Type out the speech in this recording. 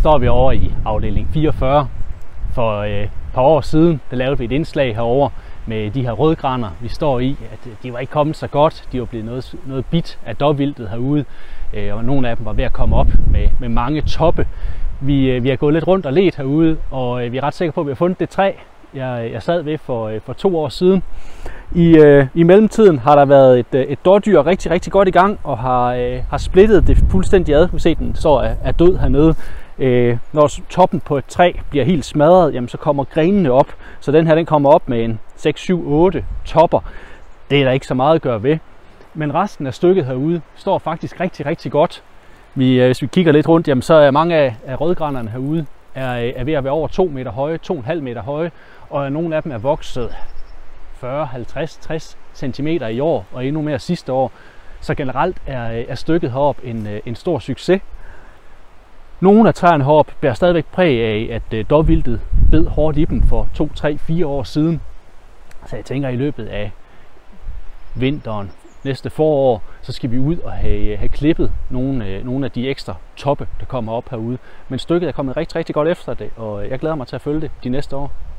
står vi over i afdeling 44. For et par år siden, der lavede vi et indslag herover med de her rødgraner, vi står i, at de var ikke kommet så godt. De var blevet noget bit af dåvildtet herude, og nogle af dem var ved at komme op med mange toppe. Vi har gået lidt rundt og ledt herude, og vi er ret sikre på, at vi har fundet det træ, jeg sad ved for 2 år siden. I mellemtiden har der været et dårdyr rigtig, rigtig godt i gang, og har splittet det fuldstændig ad. Vi ser, den står er død hernede. Når toppen på et træ bliver helt smadret, jamen, så kommer grenene op. Så den her, den kommer op med en 6, 7, 8 topper. Det er der ikke så meget at gøre ved. Men resten af stykket herude står faktisk rigtig, rigtig godt. Hvis vi kigger lidt rundt, jamen, så er mange af rødgranerne herude er ved at være over 2 meter høje, 2,5 meter høje. Og nogle af dem er vokset 40, 50, 60 cm i år, og endnu mere sidste år. Så generelt er stykket heroppe en stor succes. Nogle af træerne heroppe bærer stadigvæk præg af, at dåvildtet bed hårdt i dem for 2, 3, 4 år siden. Så jeg tænker, i løbet af vinteren, næste forår, så skal vi ud og have klippet nogle af de ekstra toppe, der kommer op herude. Men stykket er kommet rigtig, rigtig godt efter det, og jeg glæder mig til at følge det de næste år.